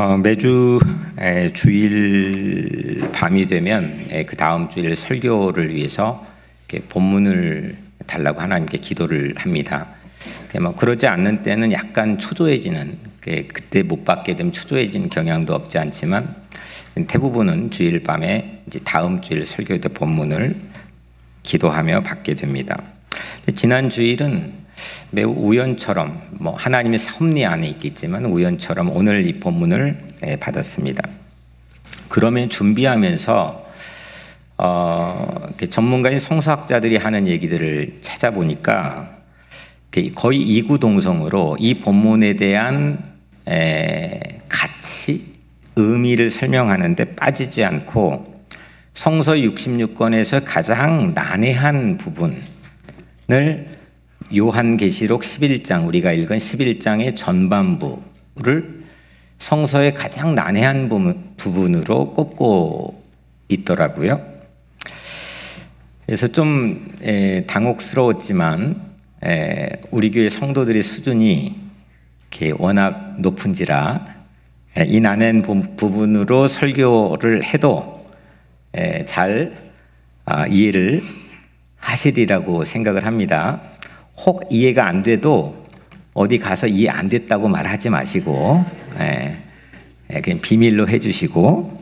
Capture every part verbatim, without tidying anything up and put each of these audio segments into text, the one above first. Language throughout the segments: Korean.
어, 매주 에, 주일 밤이 되면 에, 그 다음 주일 설교를 위해서 이렇게 본문을 달라고 하나님께 기도를 합니다. 뭐 그러지 않는 때는 약간 초조해지는, 그때 못 받게 되면 초조해지는 경향도 없지 않지만 대부분은 주일 밤에 이제 다음 주일 설교 때 본문을 기도하며 받게 됩니다. 지난 주일은 매우 우연처럼, 뭐 하나님의 섭리 안에 있겠지만 우연처럼 오늘 이 본문을 받았습니다. 그러면 준비하면서 어, 전문가인 성서학자들이 하는 얘기들을 찾아보니까 거의 이구동성으로 이 본문에 대한 에, 가치, 의미를 설명하는데 빠지지 않고 성서 육십육 권에서 가장 난해한 부분을 요한계시록 십일 장, 우리가 읽은 십일 장의 전반부를 성서의 가장 난해한 부분으로 꼽고 있더라고요. 그래서 좀 에, 당혹스러웠지만 에, 우리 교회 성도들의 수준이 이렇게 워낙 높은지라 에, 이 난해한 부분으로 설교를 해도 에, 잘 아, 이해를 하시리라고 생각을 합니다. 혹 이해가 안 돼도 어디 가서 이해 안 됐다고 말하지 마시고 에, 에, 그냥 비밀로 해주시고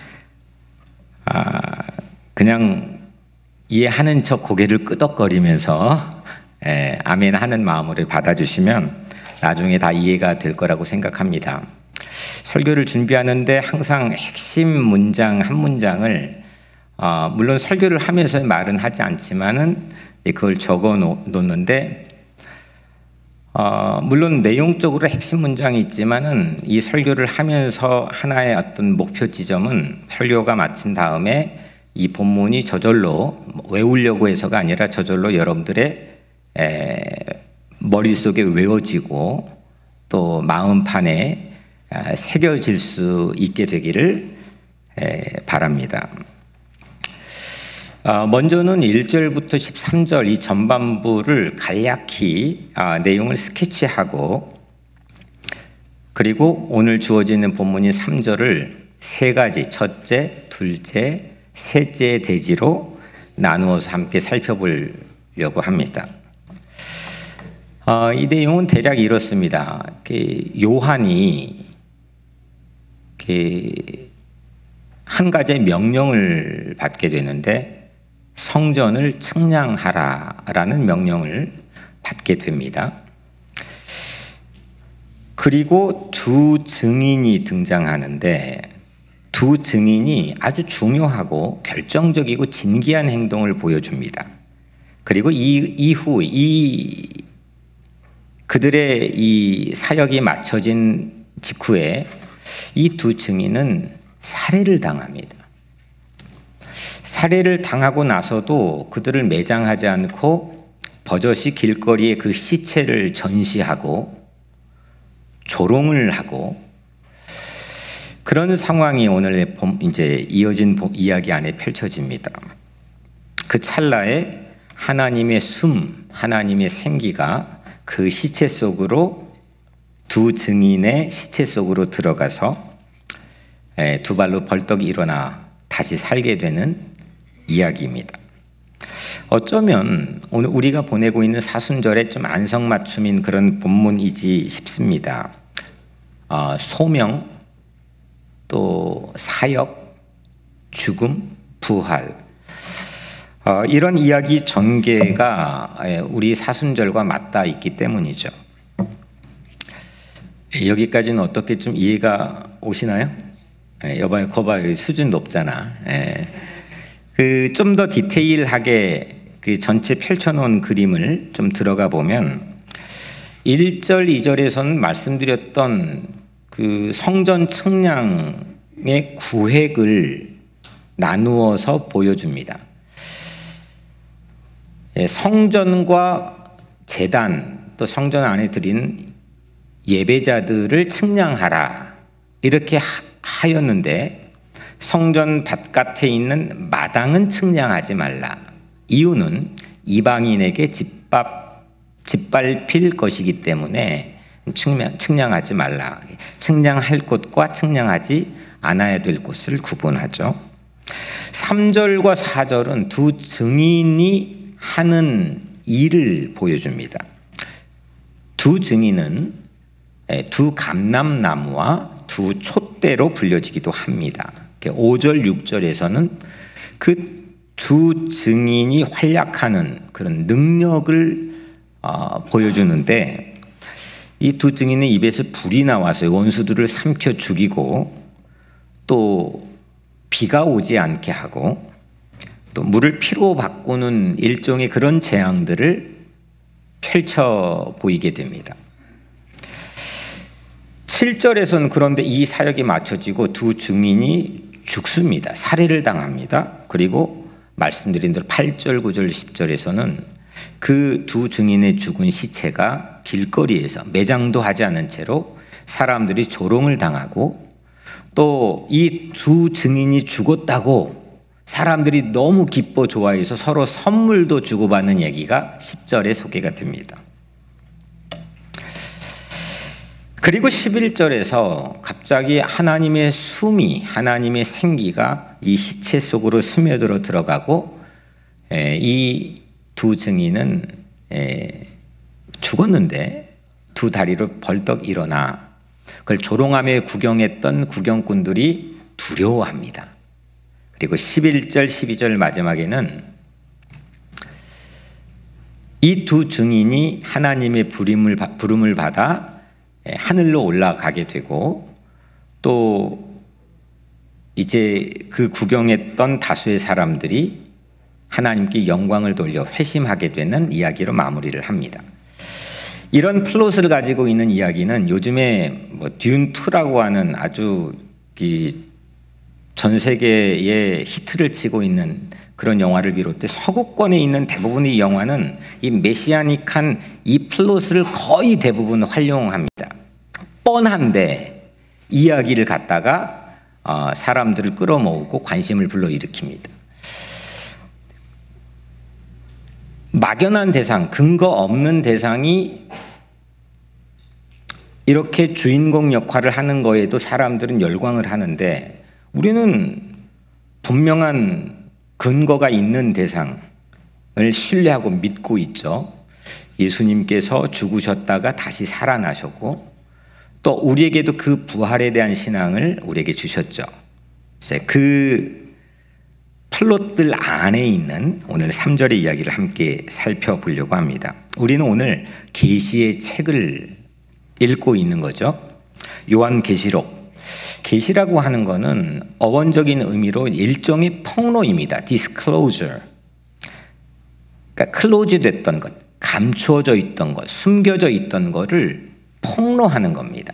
아, 그냥 이해하는 척 고개를 끄덕거리면서 에, 아멘 하는 마음으로 받아주시면 나중에 다 이해가 될 거라고 생각합니다. 설교를 준비하는데 항상 핵심 문장 한 문장을 어, 물론 설교를 하면서 말은 하지 않지만은 그걸 적어 놓는데 어, 물론 내용적으로 핵심 문장이 있지만은 이 설교를 하면서 하나의 어떤 목표 지점은 설교가 마친 다음에 이 본문이 저절로 외우려고 해서가 아니라 저절로 여러분들의 에, 머릿속에 외워지고 또 마음판에 에, 새겨질 수 있게 되기를 에, 바랍니다. 어, 먼저는 일 절부터 십삼 절 이 전반부를 간략히 아, 내용을 스케치하고 그리고 오늘 주어지는 본문인 삼 절을 세 가지, 첫째, 둘째, 셋째 대지로 나누어서 함께 살펴보려고 합니다. 어, 이 내용은 대략 이렇습니다. 요한이 한 가지의 명령을 받게 되는데 성전을 측량하라라는 명령을 받게 됩니다. 그리고 두 증인이 등장하는데 두 증인이 아주 중요하고 결정적이고 진기한 행동을 보여줍니다. 그리고 이 이후 이 그들의 이 사역이 마쳐진 직후에 이 두 증인은 살해를 당합니다. 살해를 당하고 나서도 그들을 매장하지 않고 버젓이 길거리에 그 시체를 전시하고 조롱을 하고 그런 상황이 오늘 이제 이어진 이야기 안에 펼쳐집니다. 그 찰나에 하나님의 숨, 하나님의 생기가 그 시체 속으로 두 증인의 시체 속으로 들어가서 두 발로 벌떡 일어나 다시 살게 되는 이야기입니다. 어쩌면 오늘 우리가 보내고 있는 사순절에 좀 안성맞춤인 그런 본문이지 싶습니다. 어, 소명, 또 사역, 죽음, 부활 어, 이런 이야기 전개가 우리 사순절과 맞닿아 있기 때문이죠. 여기까지는 어떻게 좀 이해가 오시나요? 여봐요, 거봐요, 수준 높잖아. 그 좀 더 디테일하게 그 전체 펼쳐놓은 그림을 좀 들어가 보면 일 절, 이 절에서는 말씀드렸던 그 성전 측량의 구획을 나누어서 보여줍니다. 성전과 제단 또 성전 안에 드린 예배자들을 측량하라 이렇게 하였는데 성전 바깥에 있는 마당은 측량하지 말라. 이유는 이방인에게 짓밟, 짓밟힐 것이기 때문에 측량, 측량하지 말라. 측량할 곳과 측량하지 않아야 될 곳을 구분하죠. 삼 절과 사 절은 두 증인이 하는 일을 보여줍니다. 두 증인은 두 감람나무와 두 촛대로 불려지기도 합니다. 오 절, 육 절에서는 그 두 증인이 활약하는 그런 능력을 어, 보여주는데, 이 두 증인의 입에서 불이 나와서 원수들을 삼켜 죽이고, 또 비가 오지 않게 하고, 또 물을 피로 바꾸는 일종의 그런 재앙들을 펼쳐 보이게 됩니다. 칠 절에서는 그런데 이 사역이 맞춰지고 두 증인이 죽습니다. 살해를 당합니다. 그리고 말씀드린 대로 팔 절, 구 절, 십 절에서는 그 두 증인의 죽은 시체가 길거리에서 매장도 하지 않은 채로 사람들이 조롱을 당하고, 또 이 두 증인이 죽었다고 사람들이 너무 기뻐 좋아해서 서로 선물도 주고받는 얘기가 십 절에 소개가 됩니다. 그리고 십일 절에서 갑자기 하나님의 숨이, 하나님의 생기가 이 시체 속으로 스며들어 들어가고, 이 두 증인은 죽었는데 두 다리로 벌떡 일어나 그걸 조롱하며 구경했던 구경꾼들이 두려워합니다. 그리고 십일 절, 십이 절 마지막에는 이 두 증인이 하나님의 부름을, 부름을 받아 하늘로 올라가게 되고, 또 이제 그 구경했던 다수의 사람들이 하나님께 영광을 돌려 회심하게 되는 이야기로 마무리를 합니다. 이런 플롯을 가지고 있는 이야기는 요즘에 뭐 듄 투라고 하는 아주 전 세계에 히트를 치고 있는 그런 영화를 비롯해 서구권에 있는 대부분의 영화는 이 메시아닉한 이 플롯을 거의 대부분 활용합니다. 뻔한데 이야기를 갖다가 사람들을 끌어모으고 관심을 불러일으킵니다. 막연한 대상, 근거 없는 대상이 이렇게 주인공 역할을 하는 거에도 사람들은 열광을 하는데, 우리는 분명한 근거가 있는 대상을 신뢰하고 믿고 있죠. 예수님께서 죽으셨다가 다시 살아나셨고, 또 우리에게도 그 부활에 대한 신앙을 우리에게 주셨죠. 그 플롯들 안에 있는 오늘 삼 절의 이야기를 함께 살펴보려고 합니다. 우리는 오늘 계시의 책을 읽고 있는 거죠. 요한계시록. 계시라고 하는 것은 어원적인 의미로 일종의 폭로입니다. disclosure. 그러니까 클로즈 됐던 것, 감추어져 있던 것, 숨겨져 있던 것을 폭로하는 겁니다.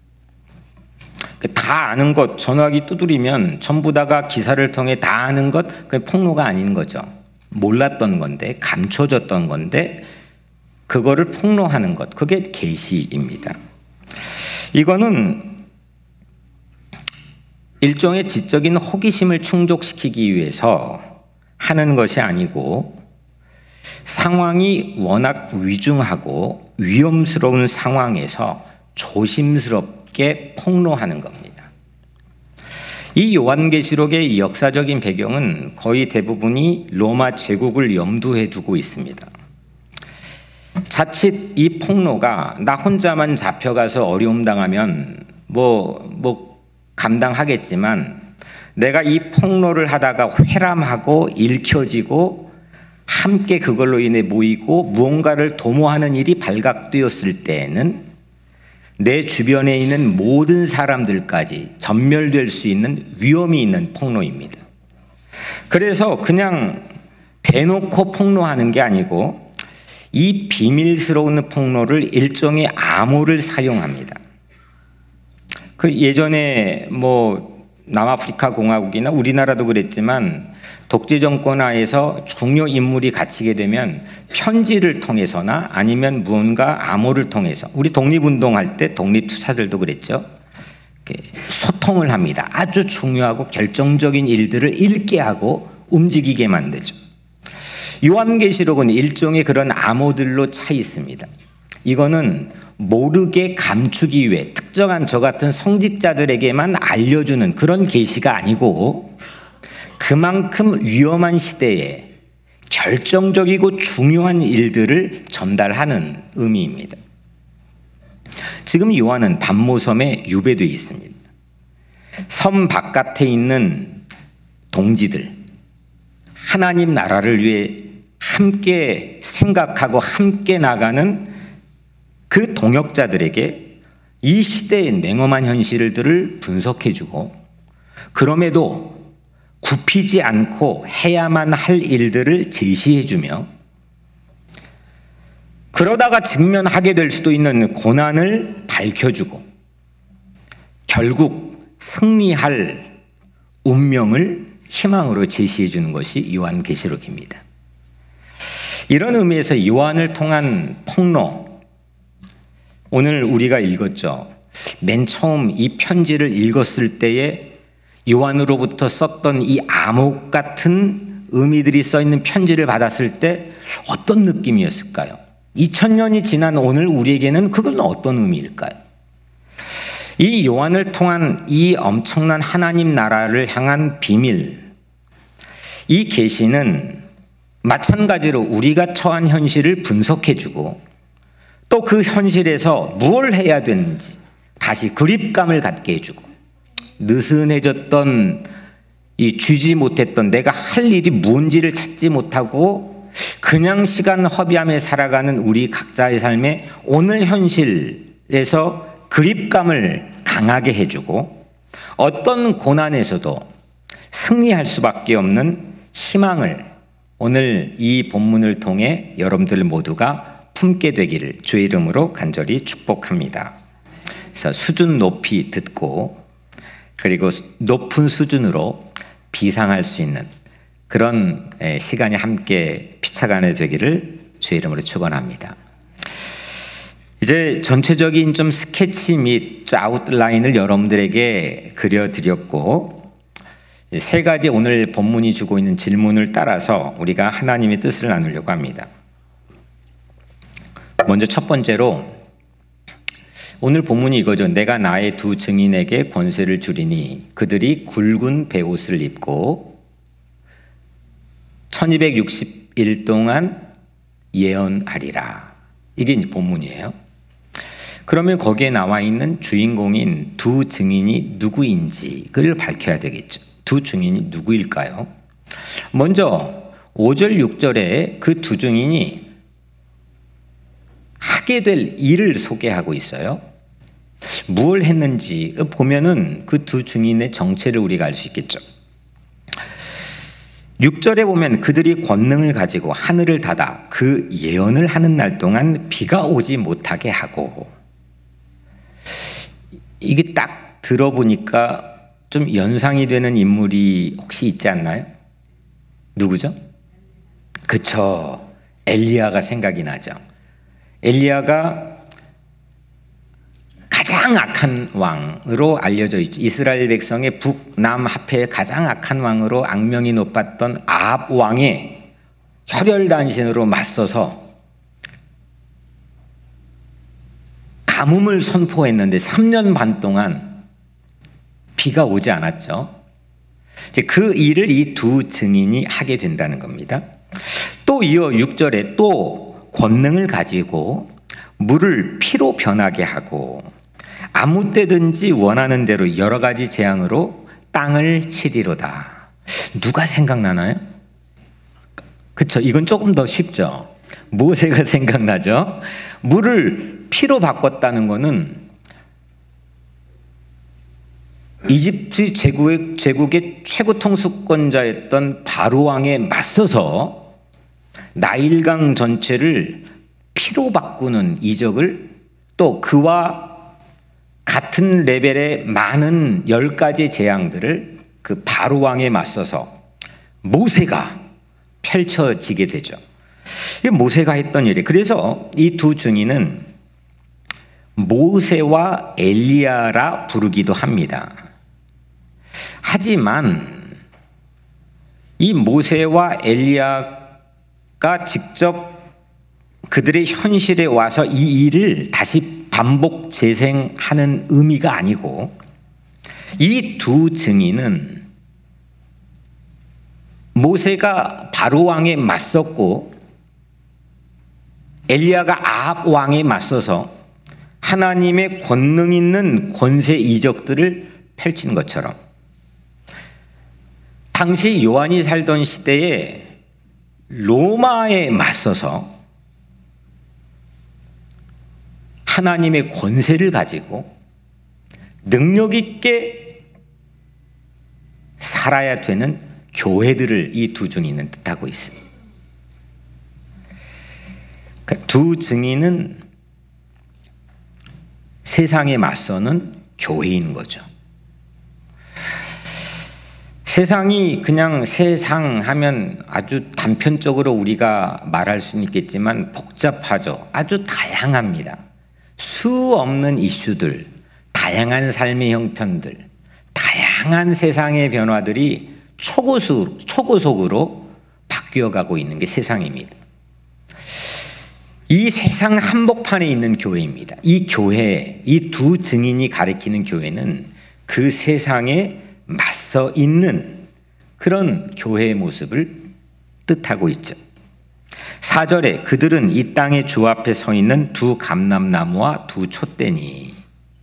다 아는 것, 전화기 두드리면 전부 다가 기사를 통해 다 아는 것, 그게 폭로가 아닌 거죠. 몰랐던 건데, 감춰졌던 건데 그거를 폭로하는 것, 그게 계시입니다. 이거는 일종의 지적인 호기심을 충족시키기 위해서 하는 것이 아니고, 상황이 워낙 위중하고 위험스러운 상황에서 조심스럽게 폭로하는 겁니다. 이 요한계시록의 역사적인 배경은 거의 대부분이 로마 제국을 염두에 두고 있습니다. 자칫 이 폭로가 나 혼자만 잡혀가서 어려움 당하면 뭐, 뭐 감당하겠지만, 내가 이 폭로를 하다가 회람하고 읽혀지고 함께 그걸로 인해 모이고 무언가를 도모하는 일이 발각되었을 때에는 내 주변에 있는 모든 사람들까지 전멸될 수 있는 위험이 있는 폭로입니다. 그래서 그냥 대놓고 폭로하는 게 아니고, 이 비밀스러운 폭로를 일종의 암호를 사용합니다. 그 예전에 뭐 남아프리카 공화국이나 우리나라도 그랬지만, 독재 정권 하에서 중요 인물이 갇히게 되면 편지를 통해서나 아니면 무언가 암호를 통해서, 우리 독립운동할 때 독립투사들도 그랬죠. 소통을 합니다. 아주 중요하고 결정적인 일들을 읽게 하고 움직이게 만들죠. 요한계시록은 일종의 그런 암호들로 차 있습니다. 이거는 모르게 감추기 위해 특정한 저 같은 성직자들에게만 알려주는 그런 계시가 아니고 그만큼 위험한 시대에 결정적이고 중요한 일들을 전달하는 의미입니다. 지금 요한은 반모섬에 유배되어 있습니다. 섬 바깥에 있는 동지들, 하나님 나라를 위해 함께 생각하고 함께 나가는 그 동역자들에게 이 시대의 냉엄한 현실들을 분석해주고 그럼에도 굽히지 않고 해야만 할 일들을 제시해주며 그러다가 직면하게 될 수도 있는 고난을 밝혀주고 결국 승리할 운명을 희망으로 제시해주는 것이 요한계시록입니다. 이런 의미에서 요한을 통한 폭로, 오늘 우리가 읽었죠. 맨 처음 이 편지를 읽었을 때에 요한으로부터 썼던 이 암흑 같은 의미들이 써있는 편지를 받았을 때 어떤 느낌이었을까요? 이천 년이 지난 오늘 우리에게는 그건 어떤 의미일까요? 이 요한을 통한 이 엄청난 하나님 나라를 향한 비밀, 이 계시는 마찬가지로 우리가 처한 현실을 분석해주고 또 그 현실에서 무엇을 해야 되는지 다시 그립감을 갖게 해주고 느슨해졌던 이 쥐지 못했던 내가 할 일이 뭔지를 찾지 못하고 그냥 시간 허비하며 살아가는 우리 각자의 삶에 오늘 현실에서 그립감을 강하게 해주고 어떤 고난에서도 승리할 수밖에 없는 희망을 오늘 이 본문을 통해 여러분들 모두가 품게 되기를 주의 이름으로 간절히 축복합니다. 그래서 수준 높이 듣고 그리고 높은 수준으로 비상할 수 있는 그런 시간이 함께 피차간에 되기를 주의 이름으로 축원합니다. 이제 전체적인 좀 스케치 및 아웃라인을 여러분들에게 그려드렸고 세 가지 오늘 본문이 주고 있는 질문을 따라서 우리가 하나님의 뜻을 나누려고 합니다. 먼저 첫 번째로 오늘 본문이 이거죠. 내가 나의 두 증인에게 권세를 주리니 그들이 굵은 베옷을 입고 천이백육십 일 동안 예언하리라. 이게 이제 본문이에요. 그러면 거기에 나와 있는 주인공인 두 증인이 누구인지 그를 밝혀야 되겠죠. 두 증인이 누구일까요? 먼저 오 절 육 절에 그 두 증인이 하게 될 일을 소개하고 있어요. 무엇을 했는지 보면은 그 두 증인의 정체를 우리가 알 수 있겠죠. 육 절에 보면 그들이 권능을 가지고 하늘을 닫아 그 예언을 하는 날 동안 비가 오지 못하게 하고, 이게 딱 들어보니까 좀 연상이 되는 인물이 혹시 있지 않나요? 누구죠? 그쵸, 엘리야가 생각이 나죠. 엘리야가 가장 악한 왕으로 알려져 있죠. 이스라엘 백성의 북남 합해의 가장 악한 왕으로 악명이 높았던 아합 왕의 혈혈단신으로 맞서서 가뭄을 선포했는데 삼 년 반 동안 비가 오지 않았죠. 이제 그 일을 이 두 증인이 하게 된다는 겁니다. 또 이어 육 절에 또 권능을 가지고 물을 피로 변하게 하고 아무 때든지 원하는 대로 여러 가지 재앙으로 땅을 치리로다. 누가 생각나나요? 그렇죠. 이건 조금 더 쉽죠. 모세가 생각나죠. 물을 피로 바꿨다는 것은 이집트 제국의, 제국의 최고 통수권자였던 바로 왕에 맞서서 나일강 전체를 피로 바꾸는 이적을, 또 그와 같은 레벨의 많은 열 가지 재앙들을 그 바로 왕에 맞서서 모세가 펼쳐지게 되죠. 이게 모세가 했던 일이에요. 그래서 이 두 증인은 모세와 엘리야라 부르기도 합니다. 하지만 이 모세와 엘리야가 직접 그들의 현실에 와서 이 일을 다시 반복 재생하는 의미가 아니고 이 두 증인은 모세가 바로 왕에 맞섰고 엘리야가 아합 왕에 맞서서 하나님의 권능 있는 권세 이적들을 펼친 것처럼 당시 요한이 살던 시대에 로마에 맞서서 하나님의 권세를 가지고 능력 있게 살아야 되는 교회들을 이 두 증인은 뜻하고 있습니다. 그러니까 두 증인은 세상에 맞서는 교회인 거죠. 세상이 그냥 세상 하면 아주 단편적으로 우리가 말할 수는 있겠지만 복잡하죠. 아주 다양합니다. 수 없는 이슈들, 다양한 삶의 형편들, 다양한 세상의 변화들이 초고수, 초고속으로 바뀌어가고 있는 게 세상입니다. 이 세상 한복판에 있는 교회입니다. 이 교회, 이 두 증인이 가리키는 교회는 그 세상에 맞서 있는 그런 교회의 모습을 뜻하고 있죠. 사 절에 그들은 이 땅의 주 앞에 서 있는 두 감람나무와 두 촛대니.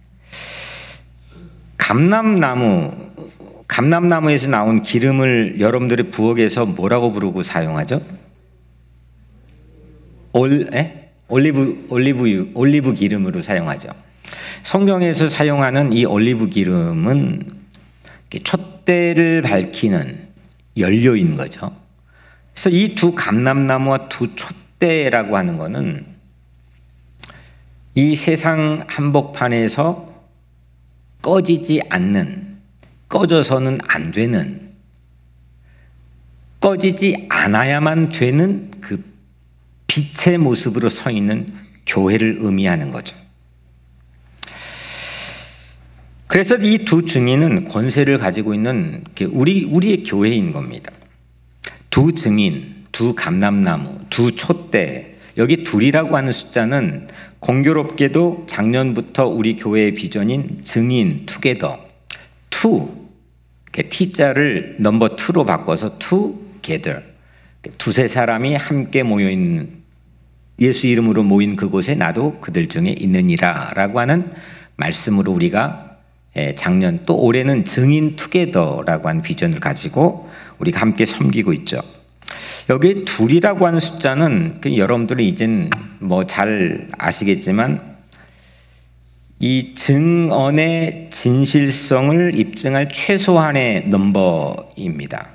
감람나무, 감람나무에서 나온 기름을 여러분들의 부엌에서 뭐라고 부르고 사용하죠? 올, 에? 올리브, 올리브, 올리브 기름으로 사용하죠. 성경에서 사용하는 이 올리브 기름은 촛대를 밝히는 연료인 거죠. 그래서 이 두 감람나무와 두 촛대라고 하는 것은 이 세상 한복판에서 꺼지지 않는, 꺼져서는 안 되는, 꺼지지 않아야만 되는 그 빛의 모습으로 서 있는 교회를 의미하는 거죠. 그래서 이 두 증인은 권세를 가지고 있는 우리, 우리의 교회인 겁니다. 두 증인, 두 감람나무, 두 촛대, 여기 둘이라고 하는 숫자는 공교롭게도 작년부터 우리 교회의 비전인 증인, 투게더, 투, T자를 넘버 투로 바꿔서 together, 두세 사람이 함께 모여있는, 예수 이름으로 모인 그곳에 나도 그들 중에 있느니라 라고 하는 말씀으로 우리가 작년 또 올해는 증인 투게더라고 하는 비전을 가지고 우리가 함께 섬기고 있죠. 여기 둘이라고 하는 숫자는 여러분들이 이젠 뭐 잘 아시겠지만 이 증언의 진실성을 입증할 최소한의 넘버입니다.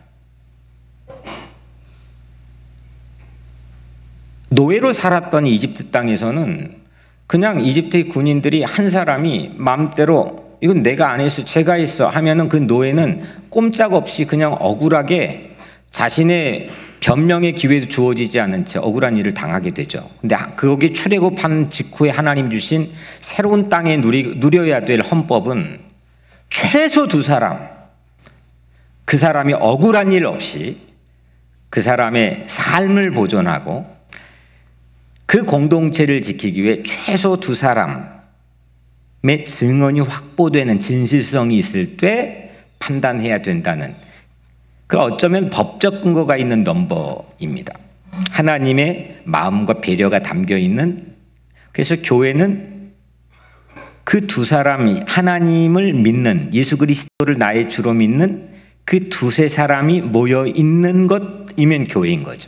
노예로 살았던 이집트 땅에서는 그냥 이집트의 군인들이 한 사람이 마음대로 이건 내가 안 했어, 제가 했어 하면은 그 노예는 꼼짝없이 그냥 억울하게 자신의 변명의 기회도 주어지지 않은 채 억울한 일을 당하게 되죠. 근데 거기 출애굽한 직후에 하나님 주신 새로운 땅에 누리, 누려야 될 헌법은 최소 두 사람, 그 사람이 억울한 일 없이 그 사람의 삶을 보존하고 그 공동체를 지키기 위해 최소 두 사람의 증언이 확보되는 진실성이 있을 때 판단해야 된다는, 그 어쩌면 법적 근거가 있는 넘버입니다. 하나님의 마음과 배려가 담겨 있는, 그래서 교회는 그 두 사람이 하나님을 믿는, 예수 그리스도를 나의 주로 믿는 그 두세 사람이 모여 있는 것이면 교회인 거죠.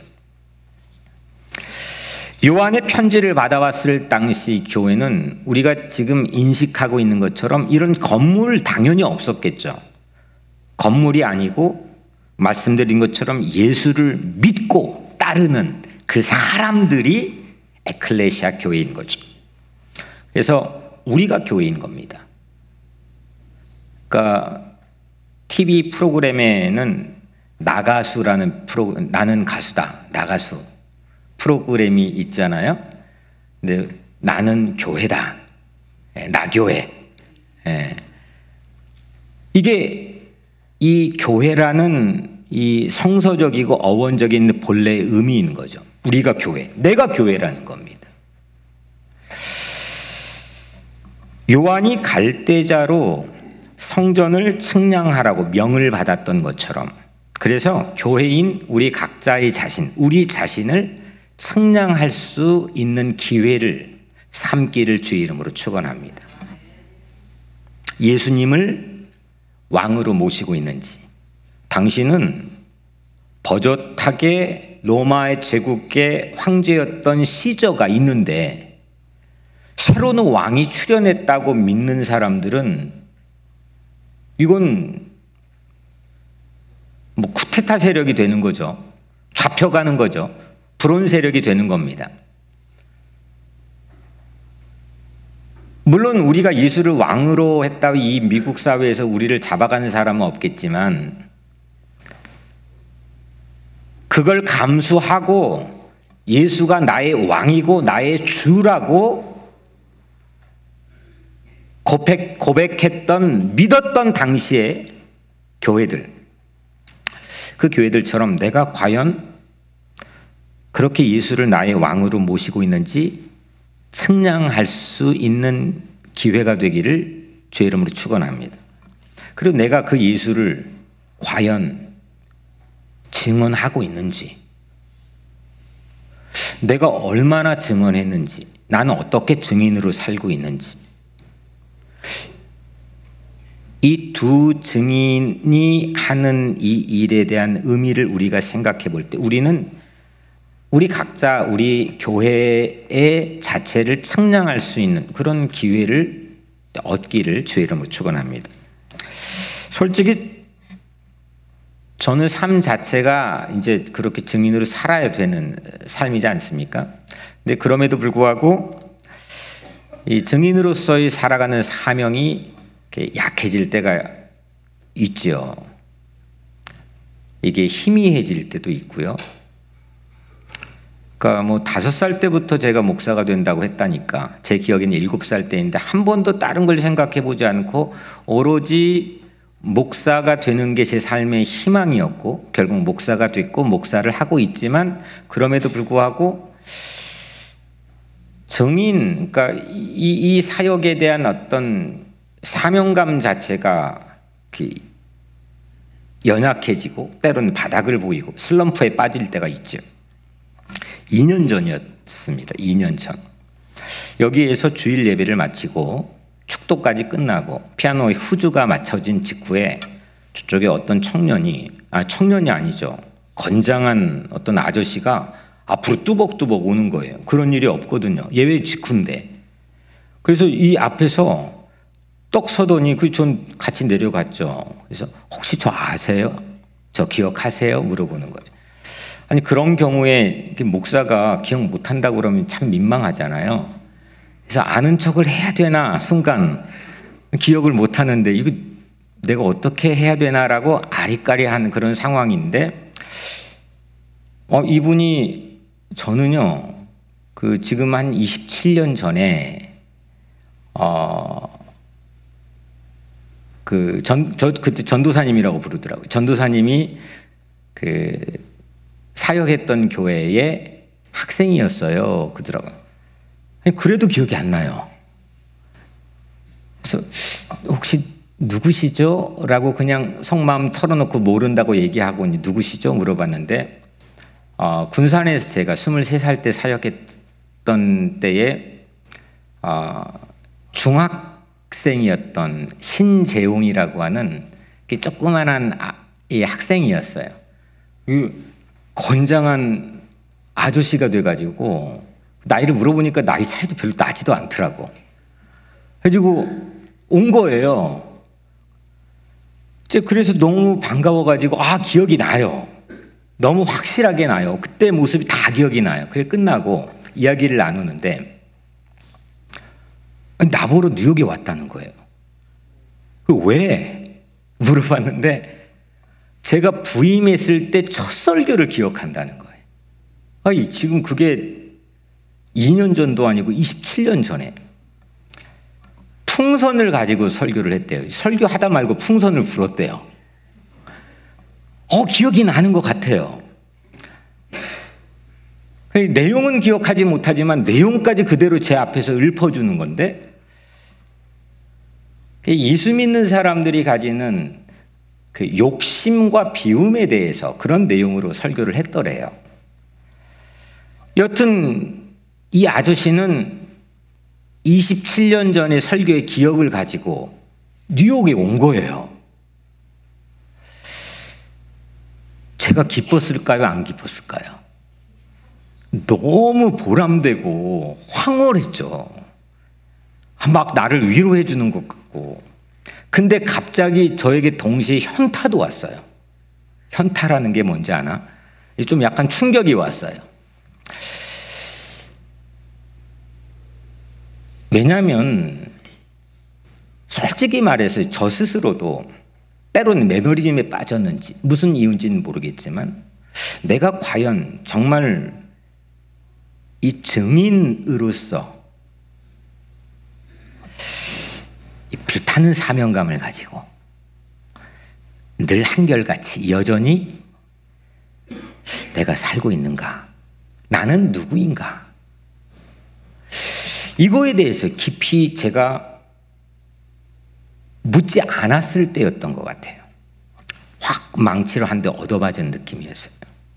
요한의 편지를 받아왔을 당시 교회는 우리가 지금 인식하고 있는 것처럼 이런 건물 당연히 없었겠죠. 건물이 아니고 말씀드린 것처럼 예수를 믿고 따르는 그 사람들이 에클레시아 교회인 거죠. 그래서 우리가 교회인 겁니다. 그러니까 티비 프로그램에는 나가수라는 프로, 나는 가수다, 나가수 프로그램이 있잖아요. 근데 나는 교회다, 나교회. 이게 이 교회라는 이 성서적이고 어원적인 본래의 의미인 거죠. 우리가 교회, 내가 교회라는 겁니다. 요한이 갈대자로 성전을 측량하라고 명을 받았던 것처럼, 그래서 교회인 우리 각자의 자신, 우리 자신을 측량할 수 있는 기회를 삼기를 주의 이름으로 축원합니다. 예수님을 왕으로 모시고 있는지, 당신은 버젓하게 로마의 제국의 황제였던 시저가 있는데 새로운 왕이 출현했다고 믿는 사람들은 이건 뭐 쿠데타 세력이 되는 거죠. 잡혀가는 거죠. 불온 세력이 되는 겁니다. 물론 우리가 예수를 왕으로 했다고 이 미국 사회에서 우리를 잡아가는 사람은 없겠지만, 그걸 감수하고 예수가 나의 왕이고 나의 주라고 고백, 고백했던, 믿었던 당시의 교회들, 그 교회들처럼 내가 과연 그렇게 예수를 나의 왕으로 모시고 있는지 측량할 수 있는 기회가 되기를 주의 이름으로 축원합니다. 그리고 내가 그 예수를 과연 증언하고 있는지, 내가 얼마나 증언했는지, 나는 어떻게 증인으로 살고 있는지, 이 두 증인이 하는 이 일에 대한 의미를 우리가 생각해 볼 때 우리는 우리 각자 우리 교회의 자체를 측량할 수 있는 그런 기회를 얻기를 주의 이름으로 축원합니다. 솔직히 저는 삶 자체가 이제 그렇게 증인으로 살아야 되는 삶이지 않습니까? 근데 그럼에도 불구하고 이 증인으로서의 살아가는 사명이 약해질 때가 있죠. 이게 희미해질 때도 있고요. 그러니까 뭐 다섯 살 때부터 제가 목사가 된다고 했다니까, 제 기억에는 일곱 살 때인데 한 번도 다른 걸 생각해 보지 않고 오로지 목사가 되는 게 제 삶의 희망이었고, 결국 목사가 됐고 목사를 하고 있지만, 그럼에도 불구하고 증인, 그러니까 이, 이 사역에 대한 어떤 사명감 자체가 연약해지고 때로는 바닥을 보이고 슬럼프에 빠질 때가 있죠. 이 년 전이었습니다. 이 년 전. 여기에서 주일 예배를 마치고 축도까지 끝나고 피아노의 후주가 맞춰진 직후에 저쪽에 어떤 청년이, 아 청년이 아니죠, 건장한 어떤 아저씨가 앞으로 뚜벅뚜벅 오는 거예요. 그런 일이 없거든요. 예배 직후인데. 그래서 이 앞에서 떡 서더니 그 전 같이 내려갔죠. 그래서 혹시 저 아세요? 저 기억하세요? 물어보는 거예요. 아니 그런 경우에 목사가 기억 못한다고 그러면 참 민망하잖아요. 그래서 아는 척을 해야 되나, 순간 기억을 못하는데 이거 내가 어떻게 해야 되나라고 아리까리한 그런 상황인데, 어 이분이, 저는요 그 지금 한 이십칠 년 전에 어 그 전 저 그때 전도사님이라고 부르더라고요. 전도사님이 그 사역했던 교회의 학생이었어요. 그러더라고요. 아니, 그래도 기억이 안 나요. 그래서 혹시 누구시죠? 라고 그냥 속마음 털어놓고 모른다고 얘기하고 누구시죠? 물어봤는데, 어, 군산에서 제가 스물세 살 때 사역했던 때에 어, 중학생이었던 신재웅이라고 하는 조그만한 아, 이 학생이었어요. 이 건장한 아저씨가 돼가지고 나이를 물어보니까 나이 차이도 별로 나지도 않더라고. 그래가지고 온 거예요. 그래서 너무 반가워가지고 아 기억이 나요. 너무 확실하게 나요. 그때 모습이 다 기억이 나요. 그래 끝나고 이야기를 나누는데 나보러 뉴욕에 왔다는 거예요. 그 왜? 물어봤는데 제가 부임했을 때 첫 설교를 기억한다는 거예요. 아니, 지금 그게 이 년 전도 아니고 이십칠 년 전에 풍선을 가지고 설교를 했대요. 설교하다 말고 풍선을 불었대요. 어, 기억이 나는 것 같아요. 내용은 기억하지 못하지만 내용까지 그대로 제 앞에서 읊어주는 건데, 예수 믿는 사람들이 가지는 그 욕심과 비움에 대해서 그런 내용으로 설교를 했더래요. 여튼 이 아저씨는 이십칠 년 전의 설교의 기억을 가지고 뉴욕에 온 거예요. 제가 기뻤을까요? 안 기뻤을까요? 너무 보람되고 황홀했죠. 막 나를 위로해 주는 것 같고. 근데 갑자기 저에게 동시에 현타도 왔어요. 현타라는 게 뭔지 아나? 좀 약간 충격이 왔어요. 왜냐하면 솔직히 말해서 저 스스로도 때로는 매너리즘에 빠졌는지 무슨 이유인지는 모르겠지만 내가 과연 정말 이 증인으로서 이 불타는 사명감을 가지고 늘 한결같이 여전히 내가 살고 있는가? 나는 누구인가? 이거에 대해서 깊이 제가 묻지 않았을 때였던 것 같아요. 확 망치로 한 대 얻어맞은 느낌이었어요.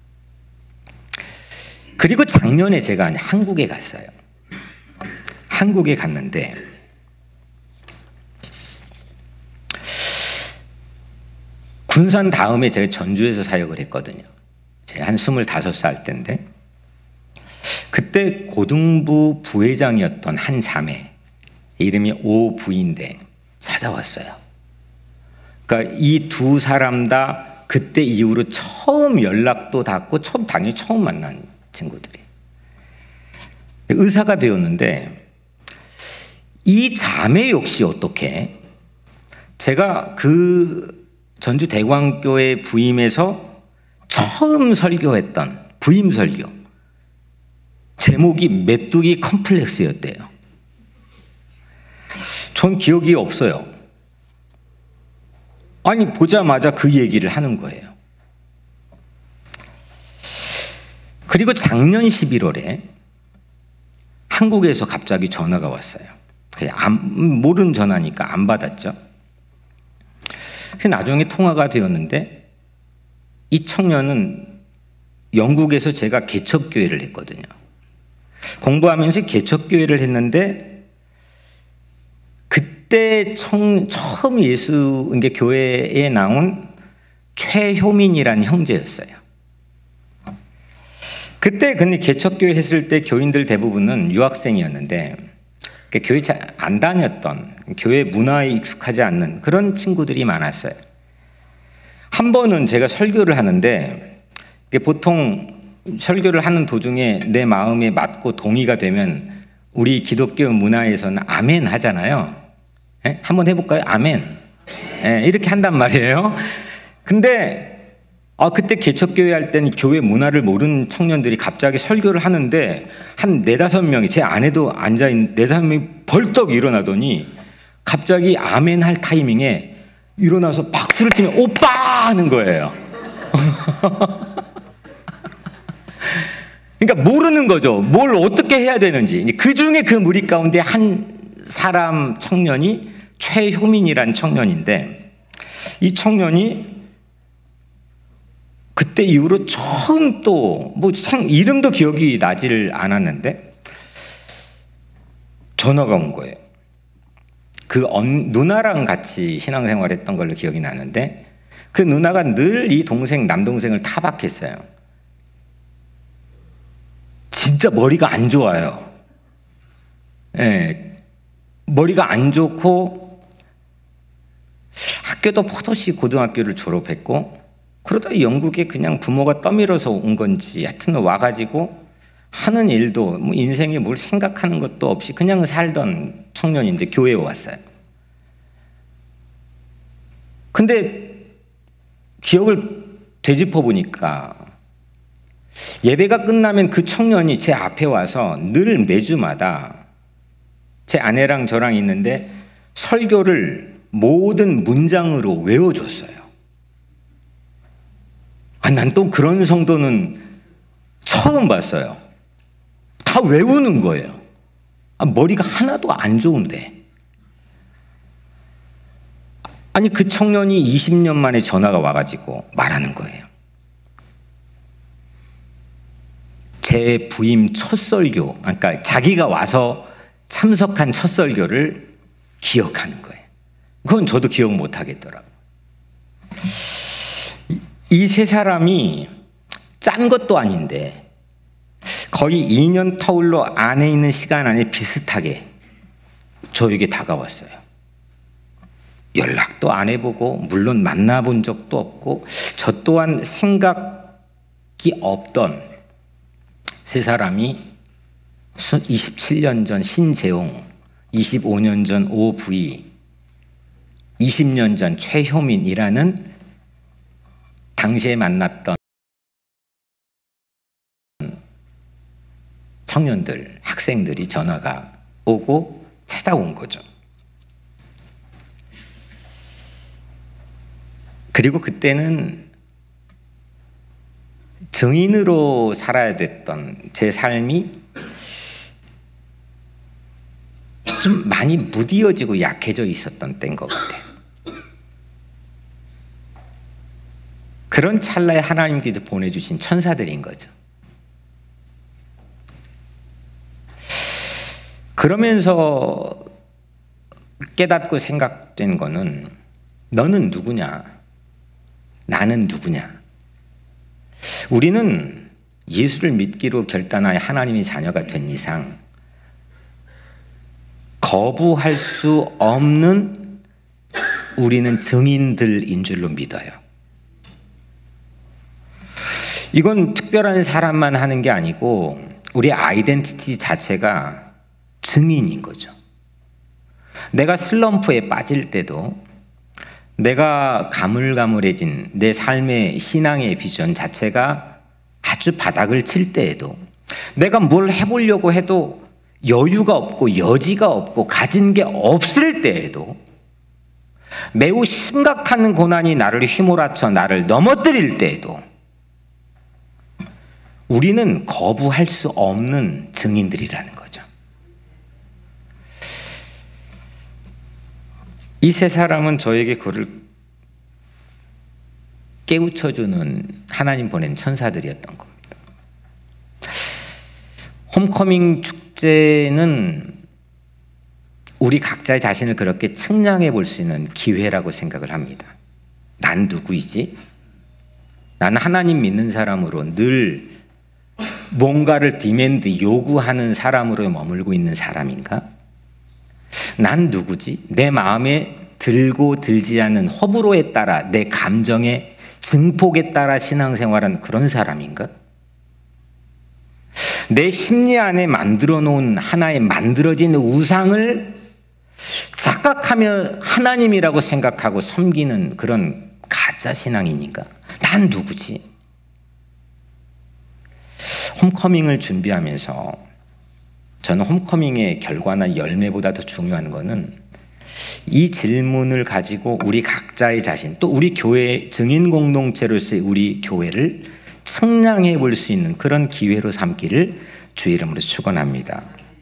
그리고 작년에 제가 한국에 갔어요. 한국에 갔는데 군산 다음에 제가 전주에서 사역을 했거든요. 제가 한 스물다섯 살 때인데 그때 고등부 부회장이었던 한 자매, 이름이 오부인데 찾아왔어요. 그러니까 이 두 사람 다 그때 이후로 처음 연락도 닿고 처음 당연히 처음 만난 친구들이 의사가 되었는데 이 자매 역시 어떻게 제가 그 전주 대광교회 부임에서 처음 설교했던 부임 설교 제목이 메뚜기 컴플렉스였대요. 전 기억이 없어요. 아니 보자마자 그 얘기를 하는 거예요. 그리고 작년 십일월에 한국에서 갑자기 전화가 왔어요. 그냥 안, 모르는 전화니까 안 받았죠. 그래서 나중에 통화가 되었는데 이 청년은 영국에서 제가 개척교회를 했거든요. 공부하면서 개척교회를 했는데 그때 청, 처음 예수 그러니까 교회에 나온 최효민이라는 형제였어요. 그때 근데 개척교회 했을 때 교인들 대부분은 유학생이었는데 교회 잘 안 다녔던 교회 문화에 익숙하지 않는 그런 친구들이 많았어요. 한 번은 제가 설교를 하는데 보통 설교를 하는 도중에 내 마음에 맞고 동의가 되면 우리 기독교 문화에서는 아멘 하잖아요. 예? 한번 해볼까요? 아멘. 예, 이렇게 한단 말이에요. 근데 아, 그때 개척교회 할 때는 교회 문화를 모르는 청년들이 갑자기 설교를 하는데 한 네다섯 명이 제 안에도 앉아있는 네다섯 명이 벌떡 일어나더니 갑자기 아멘 할 타이밍에 일어나서 박수를 치면 오빠 하는 거예요. 그러니까 모르는 거죠. 뭘 어떻게 해야 되는지. 그 중에 그 무리 가운데 한 사람 청년이 최효민이란 청년인데 이 청년이 그때 이후로 처음 또 뭐 이름도 기억이 나질 않았는데 전화가 온 거예요. 그 언, 누나랑 같이 신앙생활했던 걸로 기억이 나는데 그 누나가 늘 이 동생 남동생을 타박했어요. 진짜 머리가 안 좋아요. 예, 머리가 안 좋고 학교도 포도시 고등학교를 졸업했고 그러다 영국에 그냥 부모가 떠밀어서 온 건지 하여튼 와가지고 하는 일도 뭐 인생에 뭘 생각하는 것도 없이 그냥 살던 청년인데 교회에 왔어요. 근데 기억을 되짚어 보니까 예배가 끝나면 그 청년이 제 앞에 와서 늘 매주마다 제 아내랑 저랑 있는데 설교를 모든 문장으로 외워줬어요. 아, 난 또 그런 성도는 처음 봤어요. 다 외우는 거예요. 아, 머리가 하나도 안 좋은데. 아니 그 청년이 이십 년 만에 전화가 와가지고 말하는 거예요. 제 부임 첫 설교, 그러니까 자기가 와서 참석한 첫 설교를 기억하는 거예요. 그건 저도 기억 못 하겠더라고요. 이 세 사람이 짠 것도 아닌데 거의 이 년 터울로 안에 있는 시간 안에 비슷하게 저에게 다가왔어요. 연락도 안 해보고 물론 만나본 적도 없고 저 또한 생각이 없던 세 사람이 이십칠 년 전 신재홍, 이십오 년 전 오부희, 이십 년 전 최효민이라는 당시에 만났던 청년들, 학생들이 전화가 오고 찾아온 거죠. 그리고 그때는 증인으로 살아야 됐던 제 삶이 좀 많이 무디어지고 약해져 있었던 때인 것 같아요. 그런 찰나에 하나님께서 보내주신 천사들인 거죠. 그러면서 깨닫고 생각된 거는 너는 누구냐? 나는 누구냐? 우리는 예수를 믿기로 결단하여 하나님의 자녀가 된 이상 거부할 수 없는 우리는 증인들인 줄로 믿어요. 이건 특별한 사람만 하는 게 아니고 우리 아이덴티티 자체가 증인인 거죠. 내가 슬럼프에 빠질 때도 내가 가물가물해진 내 삶의 신앙의 비전 자체가 아주 바닥을 칠 때에도 내가 뭘 해보려고 해도 여유가 없고 여지가 없고 가진 게 없을 때에도 매우 심각한 고난이 나를 휘몰아쳐 나를 넘어뜨릴 때에도 우리는 거부할 수 없는 증인들이라는 거죠. 이 세 사람은 저에게 그를 깨우쳐주는 하나님 보낸 천사들이었던 겁니다. 홈커밍 축제는 우리 각자의 자신을 그렇게 측량해 볼 수 있는 기회라고 생각을 합니다. 난 누구이지? 난 하나님 믿는 사람으로 늘 뭔가를 디맨드, 요구하는 사람으로 머물고 있는 사람인가? 난 누구지? 내 마음에 들고 들지 않는 호불호에 따라 내 감정의 증폭에 따라 신앙생활한 그런 사람인가? 내 심리 안에 만들어 놓은 하나의 만들어진 우상을 착각하며 하나님이라고 생각하고 섬기는 그런 가짜 신앙인인가? 난 누구지? 홈커밍을 준비하면서 저는 홈커밍의 결과나 열매보다 더 중요한 것은 이 질문을 가지고 우리 각자의 자신 또 우리 교회 증인 공동체로서의 우리 교회를 측량해 볼 수 있는 그런 기회로 삼기를 주의 이름으로 축원합니다.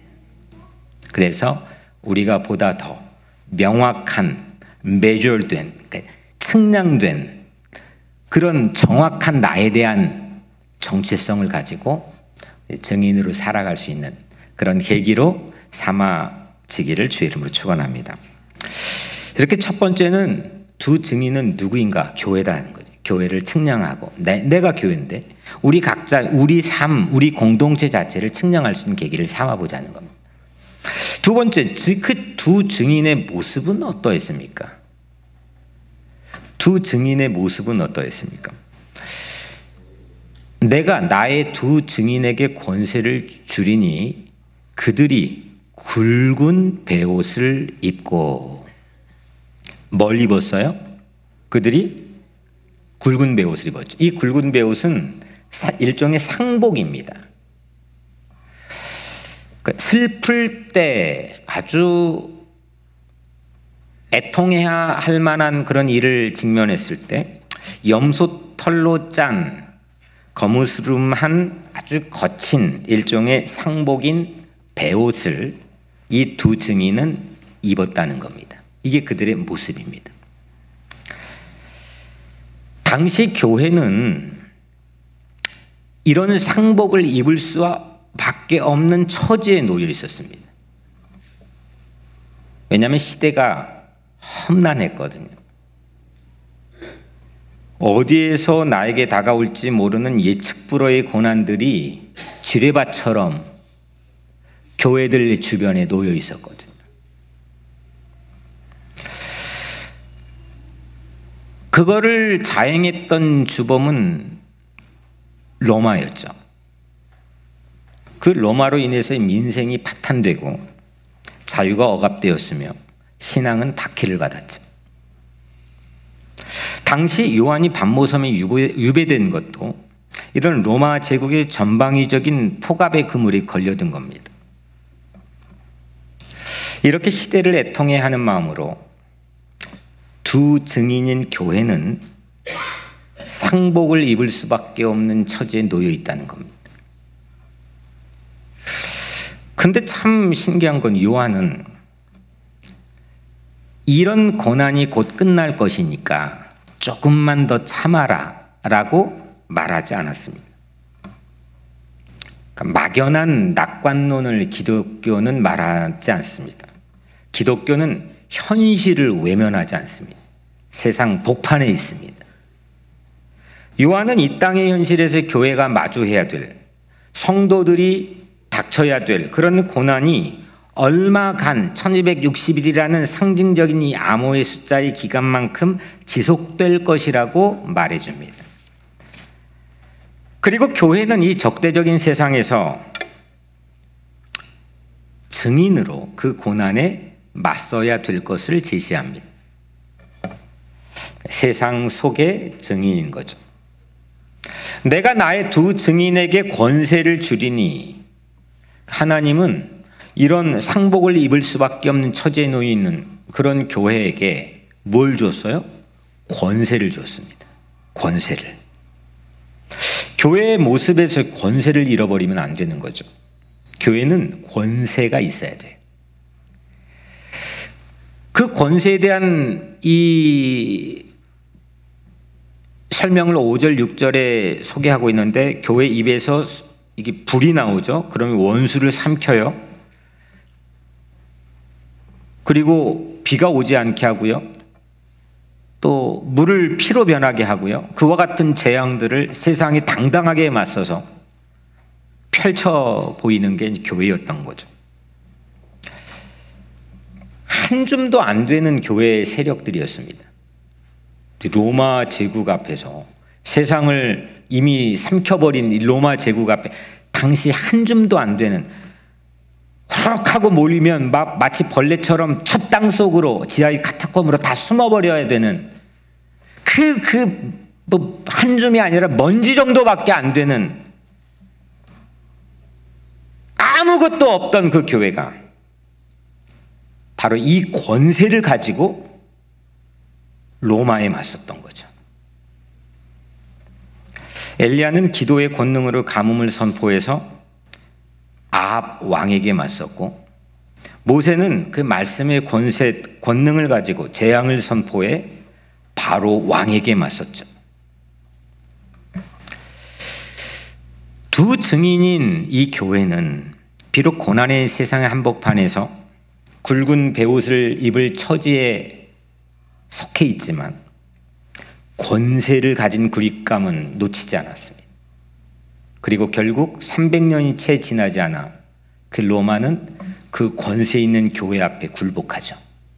그래서 우리가 보다 더 명확한 measure된 측량된 그런 정확한 나에 대한 정체성을 가지고 증인으로 살아갈 수 있는 그런 계기로 삼아지기를 주의 이름으로 축원합니다. 이렇게 첫 번째는 두 증인은 누구인가? 교회다는 거죠. 교회를 측량하고 내, 내가 교회인데 우리 각자 우리 삶, 우리 공동체 자체를 측량할 수 있는 계기를 삼아보자는 겁니다. 두 번째, 그 두 증인의 모습은 어떠했습니까? 두 증인의 모습은 어떠했습니까? 내가 나의 두 증인에게 권세를 주리니 그들이 굵은 베옷을 입고 뭘 입었어요? 그들이 굵은 베옷을 입었죠. 이 굵은 베옷은 일종의 상복입니다. 슬플 때 아주 애통해야 할 만한 그런 일을 직면했을 때 염소 털로 짠 거무스름한 아주 거친 일종의 상복인 베옷을 이 두 증인은 입었다는 겁니다. 이게 그들의 모습입니다. 당시 교회는 이런 상복을 입을 수밖에 없는 처지에 놓여 있었습니다. 왜냐하면 시대가 험난했거든요. 어디에서 나에게 다가올지 모르는 예측 불허의 고난들이 지뢰밭처럼 교회들 주변에 놓여 있었거든요. 그거를 자행했던 주범은 로마였죠. 그 로마로 인해서 민생이 파탄되고 자유가 억압되었으며 신앙은 박해를 받았죠. 당시 요한이 반모섬에 유배된 것도 이런 로마 제국의 전방위적인 폭압의 그물에 걸려든 겁니다. 이렇게 시대를 애통해 하는 마음으로 두 증인인 교회는 상복을 입을 수밖에 없는 처지에 놓여 있다는 겁니다. 근데 참 신기한 건 요한은 이런 고난이 곧 끝날 것이니까 조금만 더 참아라 라고 말하지 않았습니다. 그러니까 막연한 낙관론을 기독교는 말하지 않습니다. 기독교는 현실을 외면하지 않습니다. 세상 복판에 있습니다. 요한은 이 땅의 현실에서 교회가 마주해야 될, 성도들이 닥쳐야 될 그런 고난이 얼마간 천이백육십 일이라는 상징적인 이 암호의 숫자의 기간만큼 지속될 것이라고 말해줍니다. 그리고 교회는 이 적대적인 세상에서 증인으로 그 고난에 맞서야 될 것을 제시합니다. 세상 속의 증인인 거죠. 내가 나의 두 증인에게 권세를 주리니, 하나님은 이런 상복을 입을 수밖에 없는 처지에 놓여 있는 그런 교회에게 뭘 줬어요? 권세를 줬습니다. 권세를. 교회의 모습에서 권세를 잃어버리면 안 되는 거죠. 교회는 권세가 있어야 돼요. 그 권세에 대한 이 설명을 오 절, 육 절에 소개하고 있는데, 교회 입에서 이게 불이 나오죠. 그러면 원수를 삼켜요. 그리고 비가 오지 않게 하고요. 또 물을 피로 변하게 하고요. 그와 같은 재앙들을 세상이 당당하게 맞서서 펼쳐 보이는 게 교회였던 거죠. 한 줌도 안 되는 교회의 세력들이었습니다. 로마 제국 앞에서 세상을 이미 삼켜버린 이 로마 제국 앞에 당시 한 줌도 안 되는, 허락하고 몰리면 막 마치 벌레처럼 첫 땅 속으로 지하의 카타콤으로 다 숨어버려야 되는 그, 그, 뭐, 한 줌이 아니라 먼지 정도밖에 안 되는 아무것도 없던 그 교회가 바로 이 권세를 가지고 로마에 맞섰던 거죠. 엘리야는 기도의 권능으로 가뭄을 선포해서 아합 왕에게 맞섰고, 모세는 그 말씀의 권세, 권능을 가지고 재앙을 선포해 바로 왕에게 맞섰죠. 두 증인인 이 교회는 비록 고난의 세상의 한복판에서 굵은 베옷을 입을 처지에 속해 있지만 권세를 가진 그립감은 놓치지 않았습니다. 그리고 결국 삼백 년이 채 지나지 않아 그 로마는 그 권세 있는 교회 앞에 굴복하죠.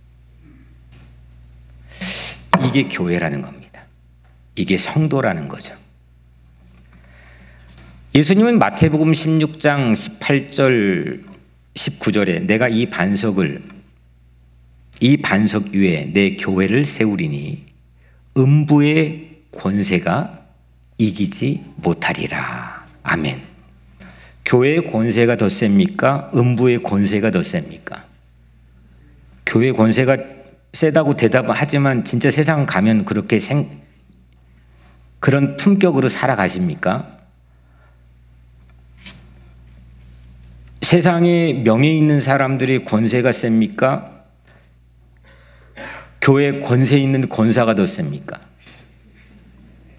이게 교회라는 겁니다. 이게 성도라는 거죠. 예수님은 마태복음 십육 장 십팔 절 십구 절에 내가 이 반석을 이 반석 위에 내 교회를 세우리니 음부의 권세가 이기지 못하리라. 아멘. 교회의 권세가 더 셉니까? 음부의 권세가 더 셉니까? 교회 권세가 세다고 대답하지만 진짜 세상 가면 그렇게 생, 그런 품격으로 살아가십니까? 세상에 명예 있는 사람들이 권세가 셉니까? 교회 권세 있는 권사가 더 셉니까?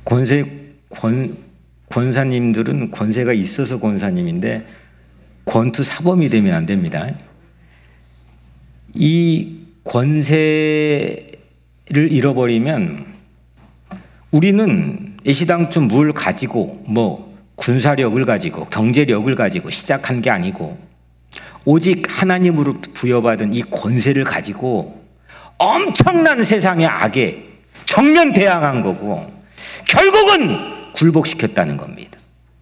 권세 권 권사님들은 권세가 있어서 권사님인데 권투 사범이 되면 안 됩니다. 이 권세를 잃어버리면 우리는 애시당초 뭘 가지고 뭐 군사력을 가지고 경제력을 가지고 시작한 게 아니고 오직 하나님으로부터 부여받은 이 권세를 가지고 엄청난 세상의 악에 정면 대항한 거고 결국은 굴복시켰다는 겁니다.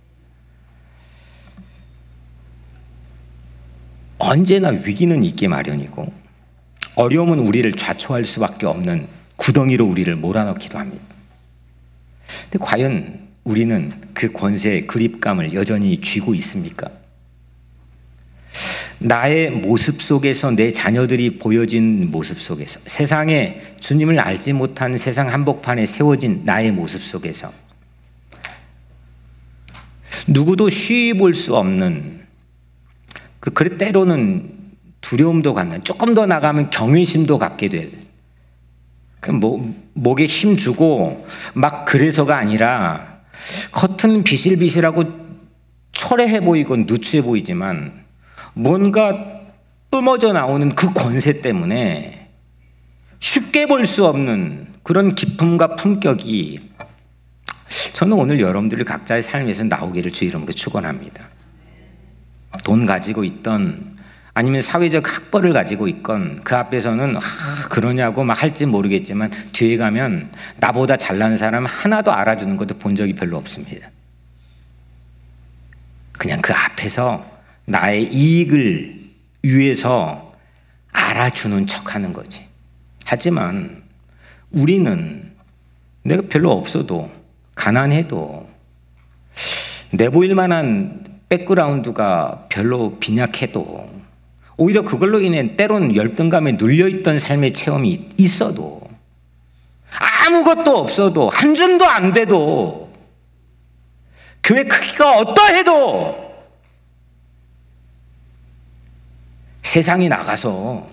언제나 위기는 있기 마련이고 어려움은 우리를 좌초할 수밖에 없는 구덩이로 우리를 몰아넣기도 합니다. 근데 과연 우리는 그 권세의 그립감을 여전히 쥐고 있습니까? 나의 모습 속에서 내 자녀들이 보여진 모습 속에서 세상에 주님을 알지 못한 세상 한복판에 세워진 나의 모습 속에서 누구도 쉬이 볼 수 없는 그 그래 때로는 두려움도 갖는 조금 더 나가면 경외심도 갖게 돼. 그 목, 목에 힘 주고 막 그래서가 아니라 겉은 비실비실하고 초라해 보이고 누추해 보이지만 뭔가 뿜어져 나오는 그 권세 때문에 쉽게 볼 수 없는 그런 기쁨과 품격이 저는 오늘 여러분들이 각자의 삶에서 나오기를 주 이름으로 축원합니다. 돈 가지고 있던 아니면 사회적 학벌을 가지고 있건 그 앞에서는 아, 그러냐고 막 할지 모르겠지만 뒤에 가면 나보다 잘난 사람 하나도 알아주는 것도 본 적이 별로 없습니다. 그냥 그 앞에서 나의 이익을 위해서 알아주는 척하는 거지. 하지만 우리는 내가 별로 없어도 가난해도 내보일 만한 백그라운드가 별로 빈약해도 오히려 그걸로 인해 때론 열등감에 눌려있던 삶의 체험이 있어도 아무것도 없어도 한 줌도 안 돼도 교회 크기가 어떠해도 세상에 나가서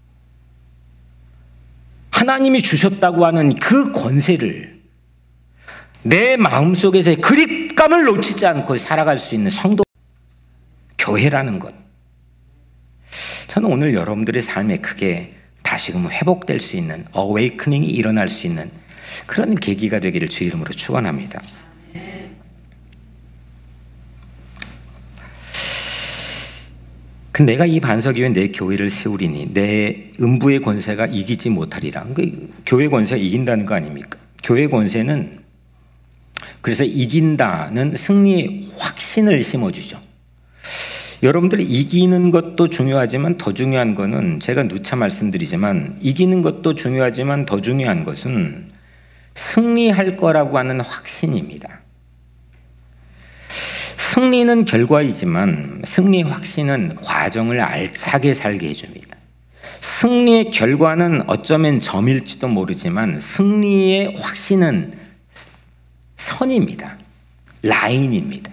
하나님이 주셨다고 하는 그 권세를 내 마음속에서의 그립감을 놓치지 않고 살아갈 수 있는 성도 교회라는 것, 저는 오늘 여러분들의 삶에 크게 다시금 회복될 수 있는 어웨이크닝이 일어날 수 있는 그런 계기가 되기를 주 이름으로 축원합니다. 그 내가 이 반석 위에 내 교회를 세우리니 내 음부의 권세가 이기지 못하리라. 그 교회 권세가 이긴다는 거 아닙니까? 교회 권세는 그래서 이긴다는 승리의 확신을 심어주죠. 여러분들 이기는 것도 중요하지만 더 중요한 것은 제가 누차 말씀드리지만 이기는 것도 중요하지만 더 중요한 것은 승리할 거라고 하는 확신입니다. 승리는 결과이지만 승리의 확신은 과정을 알차게 살게 해줍니다. 승리의 결과는 어쩌면 점일지도 모르지만 승리의 확신은 선입니다. 라인입니다.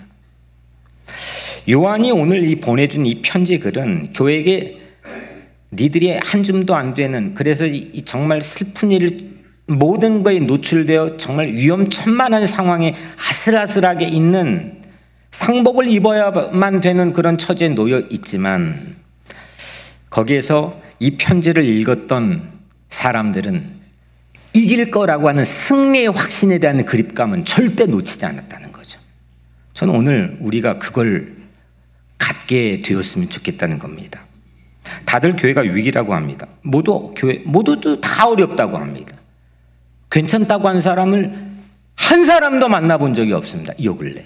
요한이 오늘 이 보내준 이 편지 글은 교회에게 니들이 한 줌도 안 되는, 그래서 이 정말 슬픈 일을 모든 거에 노출되어 정말 위험천만한 상황에 아슬아슬하게 있는, 상복을 입어야만 되는 그런 처지에 놓여 있지만 거기에서 이 편지를 읽었던 사람들은 이길 거라고 하는 승리의 확신에 대한 그립감은 절대 놓치지 않았다는 거죠. 저는 오늘 우리가 그걸 갖게 되었으면 좋겠다는 겁니다. 다들 교회가 위기라고 합니다. 모두 교회 모두도 다 어렵다고 합니다. 괜찮다고 한 사람을 한 사람도 만나본 적이 없습니다. 요 근래.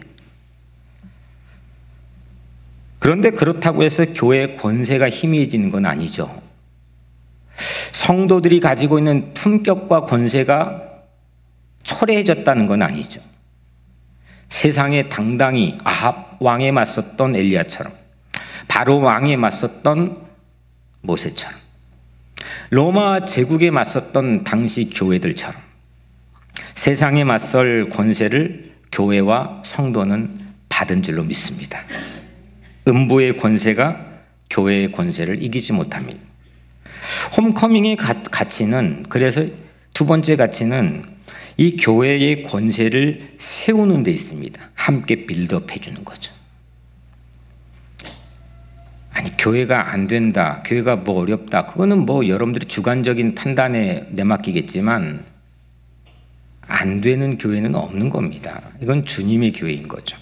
그런데 그렇다고 해서 교회의 권세가 희미해지는 건 아니죠. 성도들이 가지고 있는 품격과 권세가 초래해졌다는 건 아니죠. 세상에 당당히 아합 왕에 맞섰던 엘리야처럼, 바로 왕에 맞섰던 모세처럼, 로마 제국에 맞섰던 당시 교회들처럼 세상에 맞설 권세를 교회와 성도는 받은 줄로 믿습니다. 음부의 권세가 교회의 권세를 이기지 못합니다. 홈커밍의 가치는, 그래서 두 번째 가치는 이 교회의 권세를 세우는 데 있습니다. 함께 빌드업 해주는 거죠. 아니 교회가 안 된다, 교회가 뭐 어렵다, 그거는 뭐 여러분들이 주관적인 판단에 내맡기겠지만 안 되는 교회는 없는 겁니다. 이건 주님의 교회인 거죠.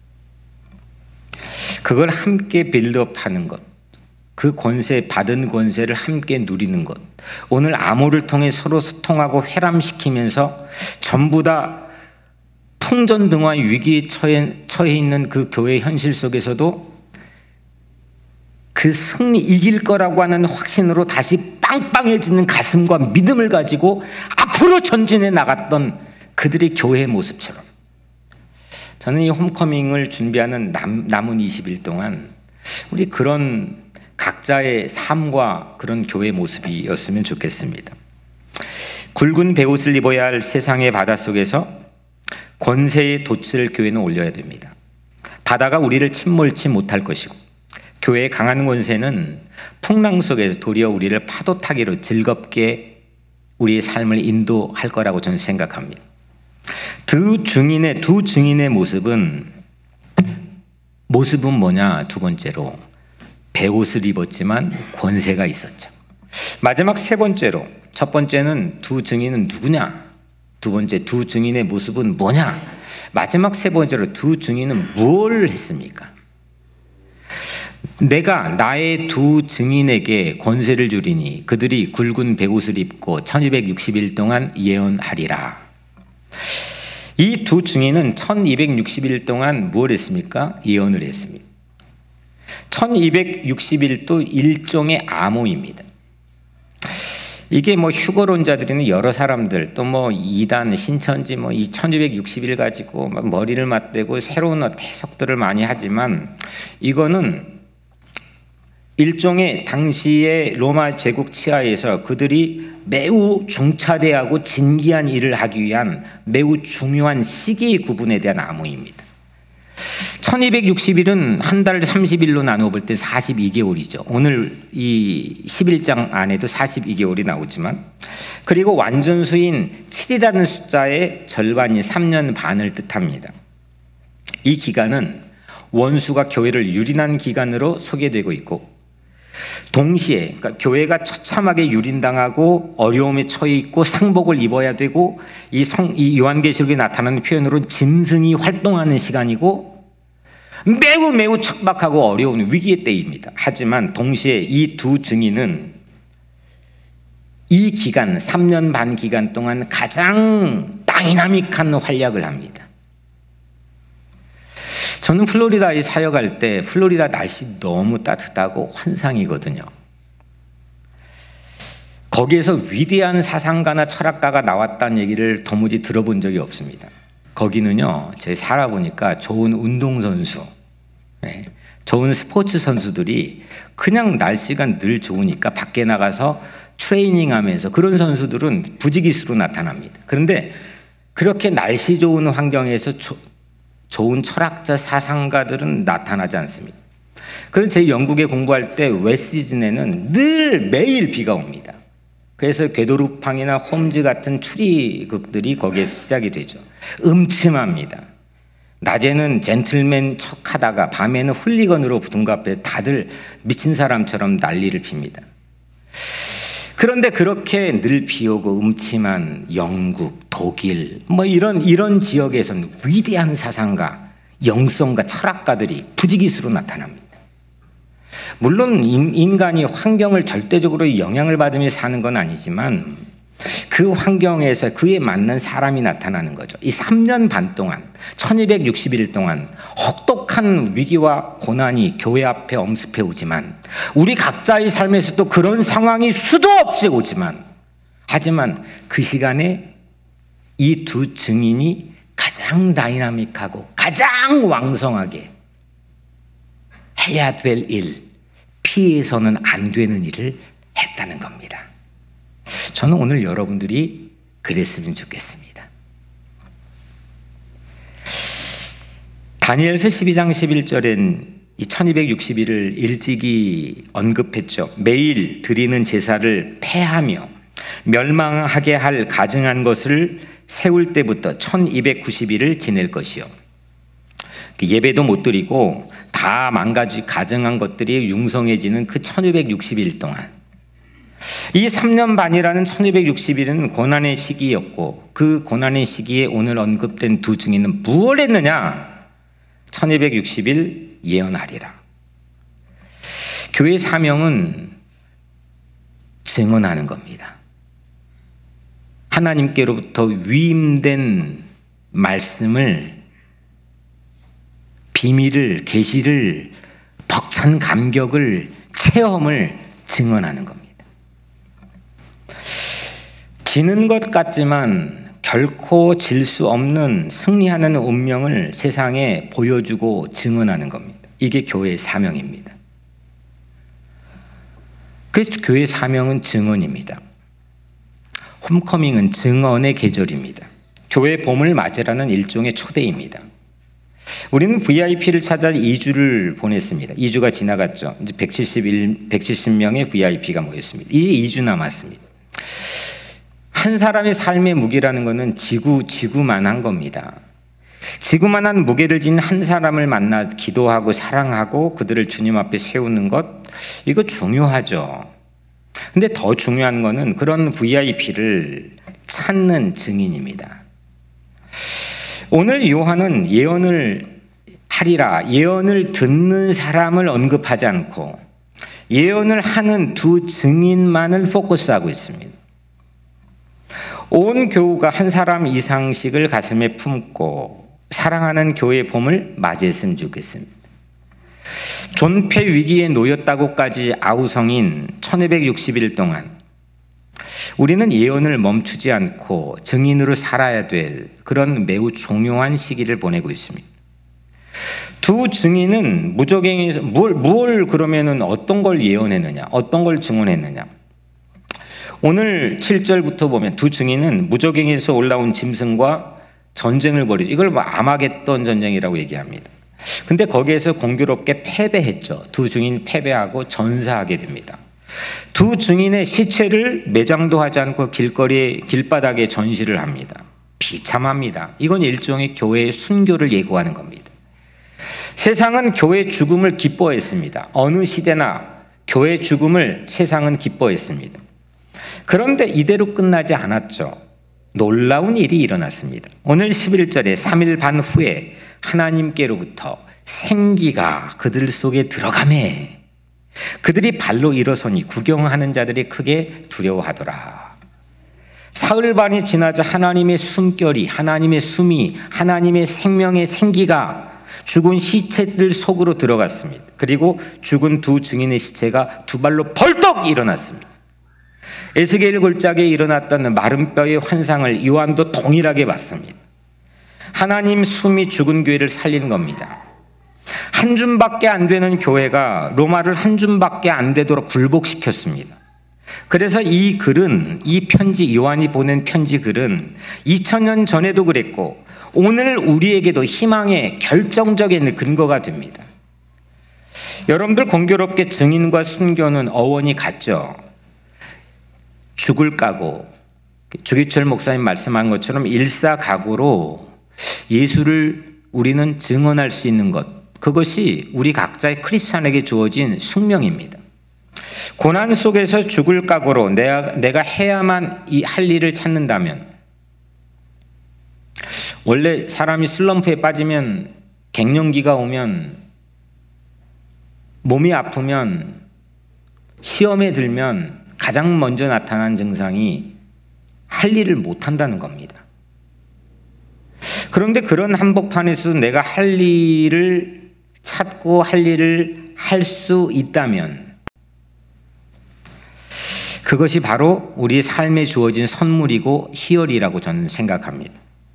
그걸 함께 빌드업하는 것, 그 권세, 받은 권세를 함께 누리는 것, 오늘 암호를 통해 서로 소통하고 회람시키면서 전부 다 풍전등화 위기에 처해, 처해 있는 그 교회 현실 속에서도 그 승리, 이길 거라고 하는 확신으로 다시 빵빵해지는 가슴과 믿음을 가지고 앞으로 전진해 나갔던 그들의 교회의 모습처럼, 저는 이 홈커밍을 준비하는 남, 남은 이십 일 동안 우리 그런 각자의 삶과 그런 교회 모습이었으면 좋겠습니다. 굵은 베옷을 입어야 할 세상의 바다 속에서 권세의 돛을 교회는 올려야 됩니다. 바다가 우리를 침몰치 못할 것이고, 교회의 강한 권세는 풍랑 속에서 도리어 우리를 파도 타기로 즐겁게 우리의 삶을 인도할 거라고 저는 생각합니다. 두 증인의 두 증인의 모습은 모습은 뭐냐? 두 번째로 베옷을 입었지만 권세가 있었죠. 마지막 세 번째로, 첫 번째는 두 증인은 누구냐? 두 번째 두 증인의 모습은 뭐냐? 마지막 세 번째로 두 증인은 무엇을 했습니까? 내가 나의 두 증인에게 권세를 주리니 그들이 굵은 베옷을 입고 천이백육십 일 동안 예언하리라. 이 두 증인은 천이백육십 일 동안 무엇을 했습니까? 예언을 했습니다. 천이백육십 일도 일종의 암호입니다. 이게 뭐 휴거론자들이는 여러 사람들, 또 뭐 이단, 신천지 뭐 이 천이백육십 일 가지고 머리를 맞대고 새로운 해석들을 많이 하지만, 이거는 일종의 당시의 로마 제국 치하에서 그들이 매우 중차대하고 진기한 일을 하기 위한 매우 중요한 시기 구분에 대한 암호입니다. 천이백육십 일은 한 달 삼십 일로 나누어 볼 때 사십이 개월이죠. 오늘 이 십일 장 안에도 사십이 개월이 나오지만, 그리고 완전수인 칠이라는 숫자의 절반이 삼 년 반을 뜻합니다. 이 기간은 원수가 교회를 유린한 기간으로 소개되고 있고, 동시에 그러니까 교회가 처참하게 유린당하고 어려움에 처해 있고 상복을 입어야 되고, 이, 성, 이 요한계시록에 나타나는 표현으로 짐승이 활동하는 시간이고, 매우 매우 척박하고 어려운 위기의 때입니다. 하지만 동시에 이 두 증인은 이 기간, 삼 년 반 기간 동안 가장 다이나믹한 활약을 합니다. 저는 플로리다에 사역할 때 플로리다 날씨 너무 따뜻하고 환상이거든요. 거기에서 위대한 사상가나 철학가가 나왔다는 얘기를 도무지 들어본 적이 없습니다. 거기는요, 제가 살아보니까 좋은 운동선수, 네, 좋은 스포츠 선수들이 그냥 날씨가 늘 좋으니까 밖에 나가서 트레이닝 하면서, 그런 선수들은 부지기수로 나타납니다. 그런데 그렇게 날씨 좋은 환경에서 조, 좋은 철학자, 사상가들은 나타나지 않습니다. 그래서 제 영국에 공부할 때 웨시즌에는 늘 매일 비가 옵니다. 그래서 궤도루팡이나 홈즈 같은 추리극들이 거기에서 시작이 되죠. 음침합니다. 낮에는 젠틀맨 척하다가 밤에는 훌리건으로 둔갑해 다들 미친 사람처럼 난리를 핍니다. 그런데 그렇게 늘 비 오고 음침한 영국, 독일 뭐 이런 이런 지역에서는 위대한 사상가, 영성가, 철학가들이 부지기수로 나타납니다. 물론 인간이 환경을 절대적으로 영향을 받으며 사는 건 아니지만 그 환경에서 그에 맞는 사람이 나타나는 거죠. 이 삼 년 반 동안, 천이백육십 일 동안 혹독한 위기와 고난이 교회 앞에 엄습해 오지만, 우리 각자의 삶에서도 그런 상황이 수도 없이 오지만, 하지만 그 시간에 이 두 증인이 가장 다이나믹하고 가장 왕성하게 해야 될 일, 피해서는 안 되는 일을 했다는 겁니다. 저는 오늘 여러분들이 그랬으면 좋겠습니다. 다니엘서 십이 장 십일 절엔 이 천이백육십 일을 일찍이 언급했죠. 매일 드리는 제사를 폐하며 멸망하게 할 가증한 것을 세울 때부터 천이백구십 일을 지낼 것이요. 예배도 못 드리고 다 망가지 가증한 것들이 융성해지는 그 천이백육십 일 동안, 이 삼 년 반이라는 천이백육십 일은 고난의 시기였고, 그 고난의 시기에 오늘 언급된 두 증인은 무엇을 했느냐? 천이백육십 일 예언하리라. 교회 사명은 증언하는 겁니다. 하나님께로부터 위임된 말씀을, 비밀을, 계시를, 벅찬 감격을, 체험을 증언하는 겁니다. 지는 것 같지만 결코 질 수 없는 승리하는 운명을 세상에 보여주고 증언하는 겁니다. 이게 교회의 사명입니다. 그래서 교회의 사명은 증언입니다. 홈커밍은 증언의 계절입니다. 교회 봄을 맞으라는 일종의 초대입니다. 우리는 브이아이피를 찾아 이 주를 보냈습니다. 이 주가 지나갔죠. 이제 백칠십일, 백칠십 명의 브이아이피가 모였습니다. 이제 이 주 남았습니다. 한 사람의 삶의 무게라는 것은 지구, 지구만한 겁니다. 지구만한 무게를 진 한 사람을 만나 기도하고 사랑하고 그들을 주님 앞에 세우는 것, 이거 중요하죠. 근데 더 중요한 것은 그런 브이아이피를 찾는 증인입니다. 오늘 요한은 예언을 하리라, 예언을 듣는 사람을 언급하지 않고 예언을 하는 두 증인만을 포커스하고 있습니다. 온 교우가 한 사람 이상씩을 가슴에 품고 사랑하는 교회의 봄을 맞이했으면 좋겠습니다. 존폐 위기에 놓였다고까지 아우성인 천이백육십 일 동안 우리는 예언을 멈추지 않고 증인으로 살아야 될 그런 매우 중요한 시기를 보내고 있습니다. 두 증인은 무적행에서 뭘, 뭘 그러면은 어떤 걸 예언했느냐, 어떤 걸 증언했느냐. 오늘 칠 절부터 보면 두 증인은 무적행에서 올라온 짐승과 전쟁을 벌이죠. 이걸 뭐 아마겟돈 전쟁이라고 얘기합니다. 근데 거기에서 공교롭게 패배했죠. 두 증인 패배하고 전사하게 됩니다. 두 증인의 시체를 매장도 하지 않고 길거리에, 길바닥에 전시를 합니다. 비참합니다. 이건 일종의 교회의 순교를 예고하는 겁니다. 세상은 교회 죽음을 기뻐했습니다. 어느 시대나 교회 죽음을 세상은 기뻐했습니다. 그런데 이대로 끝나지 않았죠. 놀라운 일이 일어났습니다. 오늘 십일 절에 삼 일 반 후에 하나님께로부터 생기가 그들 속에 들어가매 그들이 발로 일어서니 구경하는 자들이 크게 두려워하더라. 사흘 반이 지나자 하나님의 숨결이, 하나님의 숨이, 하나님의 생명의 생기가 죽은 시체들 속으로 들어갔습니다. 그리고 죽은 두 증인의 시체가 두 발로 벌떡 일어났습니다. 에스겔 골짜기에 일어났던 마른 뼈의 환상을 요한도 동일하게 봤습니다. 하나님 숨이 죽은 교회를 살리는 겁니다. 한 줌밖에 안 되는 교회가 로마를 한 줌밖에 안 되도록 굴복시켰습니다. 그래서 이 글은, 이 편지, 요한이 보낸 편지 글은 이천 년 전에도 그랬고 오늘 우리에게도 희망의 결정적인 근거가 됩니다. 여러분들 공교롭게 증인과 순교는 어원이 같죠. 죽을 각오, 조기철 목사님 말씀한 것처럼 일사각오로 예수를 우리는 증언할 수 있는 것, 그것이 우리 각자의 크리스찬에게 주어진 숙명입니다. 고난 속에서 죽을 각오로 내가, 내가 해야만 이 할 일을 찾는다면, 원래 사람이 슬럼프에 빠지면, 갱년기가 오면, 몸이 아프면, 시험에 들면 가장 먼저 나타난 증상이 할 일을 못한다는 겁니다. 그런데 그런 한복판에서 내가 할 일을 찾고 할 일을 할 수 있다면 그것이 바로 우리의 삶에 주어진 선물이고 희열이라고 저는 생각합니다.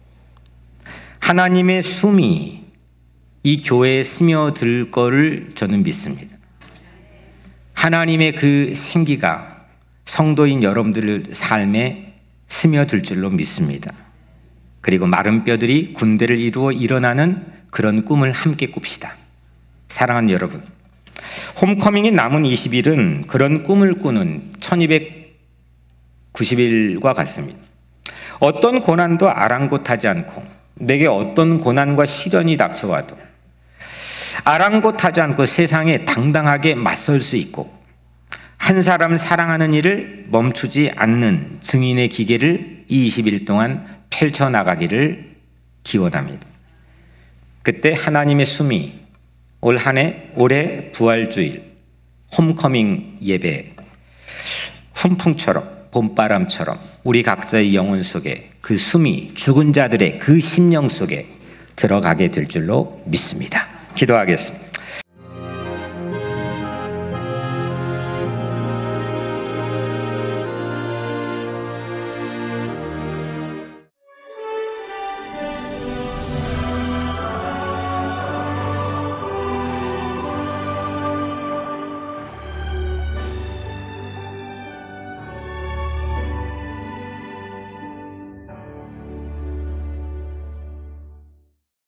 하나님의 숨이 이 교회에 스며들 거를 저는 믿습니다. 하나님의 그 생기가 성도인 여러분들 삶에 스며들 줄로 믿습니다. 그리고 마른 뼈들이 군대를 이루어 일어나는 그런 꿈을 함께 꿉시다. 사랑하는 여러분, 홈커밍이 남은 이십 일은 그런 꿈을 꾸는 천이백구십 일과 같습니다. 어떤 고난도 아랑곳하지 않고 내게 어떤 고난과 시련이 닥쳐와도 아랑곳하지 않고 세상에 당당하게 맞설 수 있고 한 사람 사랑하는 일을 멈추지 않는 증인의 기계를 이 이십 일 동안 펼쳐나가기를 기원합니다. 그때 하나님의 숨이 올 한 해 올해 부활주일 홈커밍 예배 훈풍처럼 봄바람처럼 우리 각자의 영혼 속에 그 숨이 죽은 자들의 그 심령 속에 들어가게 될 줄로 믿습니다. 기도하겠습니다.